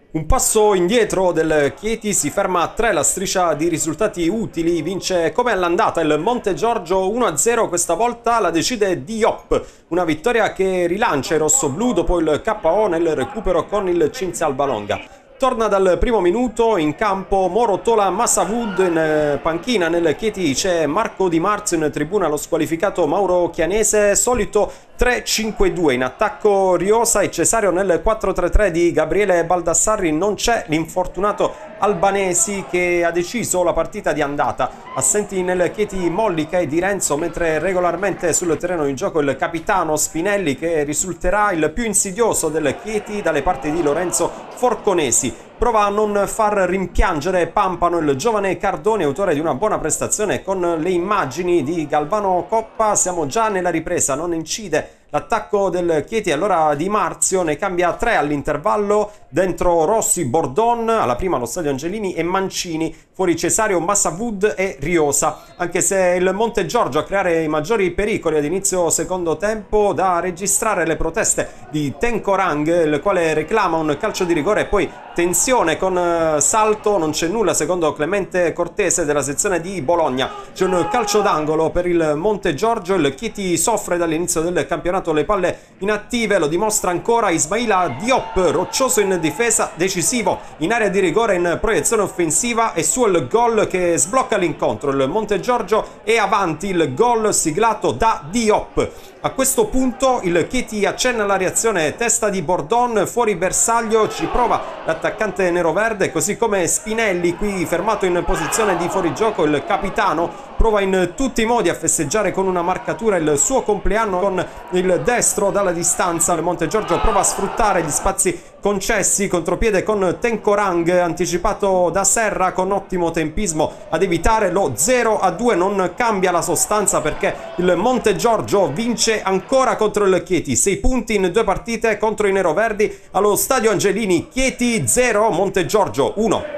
Un passo indietro del Chieti, si ferma a 3 la striscia di risultati utili, vince come all'andata il Montegiorgio 1-0, questa volta la decide Diop, una vittoria che rilancia i rossoblù dopo il KO nel recupero con il Cinzia Albalonga. Torna dal primo minuto in campo Morotola Massavood, in panchina nel Chieti c'è Marco Di Marzio, in tribuna lo squalificato Mauro Chianese, solito 3-5-2, in attacco Riosa e Cesario nel 4-3-3 di Gabriele Baldassarri, non c'è l'infortunato Albanesi che ha deciso la partita di andata. Assenti nel Chieti Mollica e Di Renzo, mentre regolarmente sul terreno di gioco il capitano Spinelli, che risulterà il più insidioso del Chieti dalle parti di Lorenzo Forconesi. Prova a non far rimpiangere Pampano il giovane Cardone, autore di una buona prestazione con le immagini di Galvano Coppa. Siamo già nella ripresa, non incide l'attacco del Chieti, allora Di Marzio ne cambia 3 all'intervallo, dentro Rossi, Bordon, alla prima allo stadio Angelini e Mancini, fuori Cesario, Massavood e Riosa. Anche se il Montegiorgio a creare i maggiori pericoli ad inizio secondo tempo, da registrare le proteste di Tenkorang, il quale reclama un calcio di rigore e poi tensione con salto, non c'è nulla secondo Clemente Cortese della sezione di Bologna. C'è un calcio d'angolo per il Montegiorgio, il Chieti soffre dall'inizio del campionato, le palle inattive, lo dimostra ancora Ismaila Diop, roccioso in difesa, decisivo in area di rigore, in proiezione offensiva e sul gol che sblocca l'incontro. Il Montegiorgio è avanti, il gol siglato da Diop. A questo punto il Chieti accenna la reazione, testa di Bordon, fuori bersaglio, ci prova l'attaccante neroverde, così come Spinelli, qui fermato in posizione di fuorigioco. Il capitano prova in tutti i modi a festeggiare con una marcatura il suo compleanno con il destro dalla distanza. Il Montegiorgio prova a sfruttare gli spazi concessi, contropiede con Tenkorang, anticipato da Serra con ottimo tempismo ad evitare lo 0-2. Non cambia la sostanza perché il Montegiorgio vince ancora contro il Chieti, 6 punti in 2 partite contro i neroverdi allo stadio Angelini. Chieti 0, Montegiorgio 1.